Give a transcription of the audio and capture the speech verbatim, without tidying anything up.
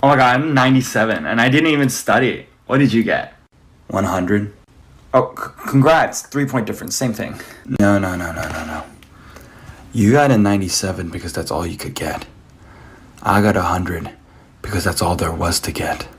Oh my god, I'm ninety-seven and I didn't even study. What did you get? one hundred. Oh, c- congrats. Three point difference. Same thing. No, no, no, no, no, no. You got a ninety-seven because that's all you could get. I got a one hundred because that's all there was to get.